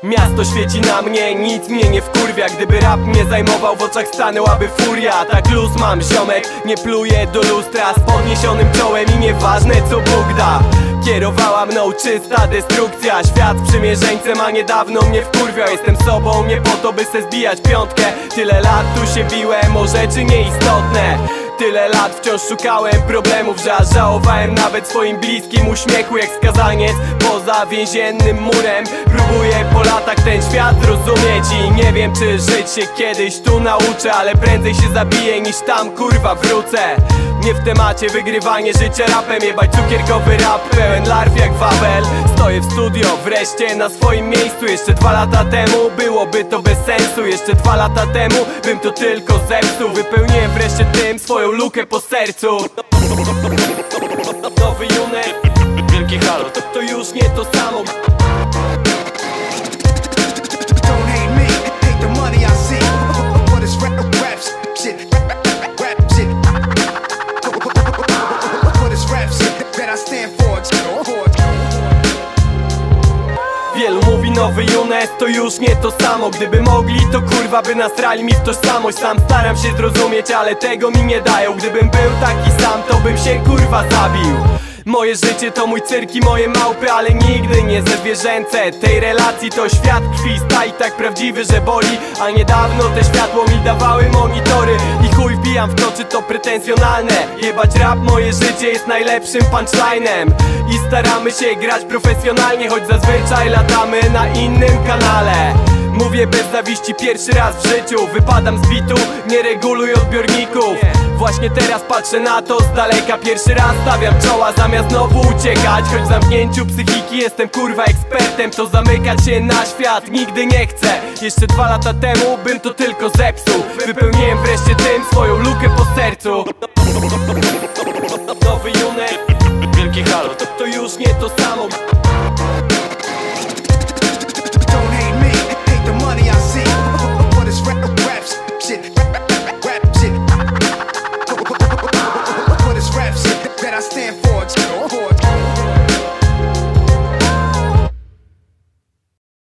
Miasto świeci na mnie, nic mnie nie wkurwia. Gdyby rap mnie zajmował, w oczach stanęłaby furia. Tak luz mam, ziomek, nie pluję do lustra z podniesionym czołem i nieważne co Bóg da. Kierowała mną czysta destrukcja. Świat sprzymierzeńcem, a niedawno mnie wkurwiał. Jestem sobą, nie po to by se zbijać piątkę. Tyle lat tu się biłem o rzeczy nieistotne. Tyle lat wciąż szukałem problemów, że aż żałowałem nawet swoim bliskim uśmiechu jak skazaniec poza więziennym murem. Próbuję po latach ten świat zrozumieć i nie wiem czy żyć się kiedyś tu nauczę, ale prędzej się zabiję niż tam kurwa wrócę. Nie w temacie wygrywanie życia rapem, jebać cukierkowy rap pełen larw jak Wawel. Stoję w studio wreszcie na swoim miejscu. Jeszcze 2 lata temu byłoby to bez sensu. Jeszcze 2 lata temu bym to tylko zepsuł. Wypełniłem wreszcie tym swoją lukę po sercu. Nowy Junek, wielki halo, to już nie to samo. Wielu mówi nowy Junes to już nie to samo. Gdyby mogli to kurwa by nasrali mi w tożsamość. Sam staram się zrozumieć, ale tego mi nie dają. Gdybym był taki sam, to bym się kurwa zabił. Moje życie to mój cyrk i moje małpy, ale nigdy nie ze zwierzęce. Tej relacji to świat krwi sta i tak prawdziwy, że boli. A niedawno te światło mi dawały monitory i chuj wbijam w to, czy to pretensjonalne. Jebać rap, moje życie jest najlepszym punchlinem i staramy się grać profesjonalnie, choć zazwyczaj latamy na innym kanale. Mówię bez zawiści pierwszy raz w życiu. Wypadam z bitu, nie reguluj odbiorników. Właśnie teraz patrzę na to z daleka. Pierwszy raz stawiam czoła zamiast znowu uciekać. Choć w zamknięciu psychiki jestem kurwa ekspertem, to zamykać się na świat nigdy nie chcę. Jeszcze 2 lata temu bym to tylko zepsuł. Wypełniłem wreszcie tym swoją lukę po sercu. Nowy Junek, wielki halo, to już nie to samo.